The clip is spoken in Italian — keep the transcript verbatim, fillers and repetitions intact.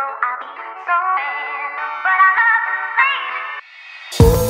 I'll be so in, but I love you, baby.